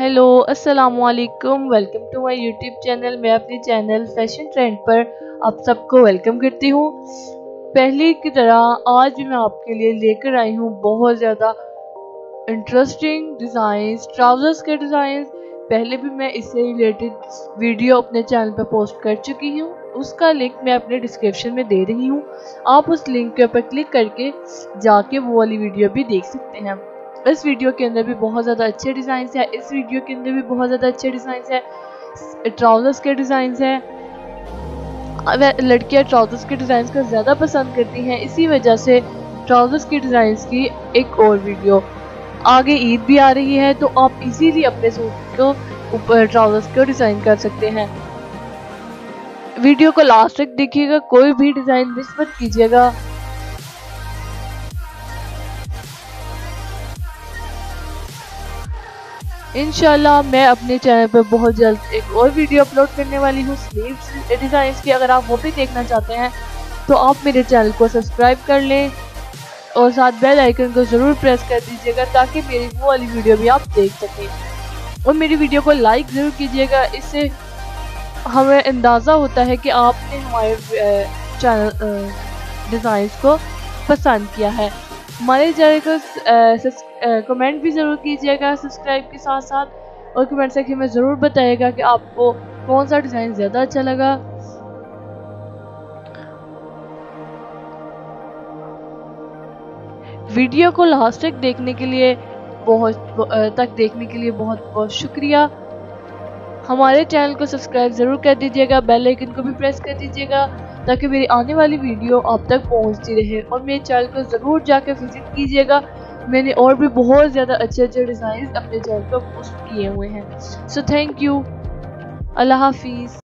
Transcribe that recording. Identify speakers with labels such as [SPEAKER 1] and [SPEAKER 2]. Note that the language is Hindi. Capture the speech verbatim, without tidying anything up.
[SPEAKER 1] हेलो अस्सलामु अलैकुम, welcome to my YouTube channel. मैं अपने चैनल फैशन ट्रेंड पर आप सबको वेलकम करती हूँ। पहले की तरह आज भी मैं आपके लिए लेकर आई हूँ बहुत ज़्यादा इंटरेस्टिंग डिज़ाइंस, ट्राउज़र्स के डिज़ाइन। पहले भी मैं इससे रिलेटेड वीडियो अपने चैनल पर पोस्ट कर चुकी हूँ, उसका लिंक मैं अपने डिस्क्रिप्शन में दे रही हूँ। आप उस लिंक के ऊपर क्लिक करके जाके वो वाली वीडियो भी देख सकते हैं। इस वीडियो के अंदर भी बहुत ज़्यादा अच्छे डिज़ाइन है, इस वीडियो के अंदर भी बहुत ज़्यादा अच्छे डिज़ाइन है, ट्राउज़र्स के डिज़ाइन है। लड़कियां ट्राउज़र्स के डिज़ाइन को ज़्यादा पसंद करती हैं, इसी वजह से ट्राउज़र्स के डिज़ाइन की एक और वीडियो। आगे ईद भी आ रही है तो आप इजीली अपने सूट को ऊपर ट्राउज़र्स को डिज़ाइन कर सकते हैं। वीडियो को लास्ट तक देखिएगा, कोई भी डिज़ाइन मिस मत कीजिएगा। इंशाल्लाह मैं अपने चैनल पर बहुत जल्द एक और वीडियो अपलोड करने वाली हूँ स्लीव्स डिज़ाइन की। अगर आप वो भी देखना चाहते हैं तो आप मेरे चैनल को सब्सक्राइब कर लें और साथ बेल आइकन को ज़रूर प्रेस कर दीजिएगा ताकि मेरी वो वाली वीडियो भी आप देख सकें। और मेरी वीडियो को लाइक ज़रूर कीजिएगा, इससे हमें अंदाज़ा होता है कि आपने हमारे चैनल डिज़ाइंस को पसंद किया है। हमारे चैनल को कमेंट भी ज़रूर कीजिएगा सब्सक्राइब के साथ साथ, और कमेंट सेक्शन में ज़रूर बताइएगा कि आपको कौन सा डिज़ाइन ज़्यादा अच्छा लगा। वीडियो को लास्ट तक देखने के लिए बहुत तक देखने के लिए बहुत बहुत शुक्रिया। हमारे चैनल को सब्सक्राइब ज़रूर कर दीजिएगा, बेल आइकन को भी प्रेस कर दीजिएगा ताकि मेरी आने वाली वीडियो आप तक पहुंचती रहे। और मेरे चैनल को ज़रूर जाकर विजिट कीजिएगा, मैंने और भी बहुत ज़्यादा अच्छे अच्छे डिज़ाइन अपने चैनल पर पोस्ट किए हुए हैं। सो थैंक यू, अल्लाह हाफिज़।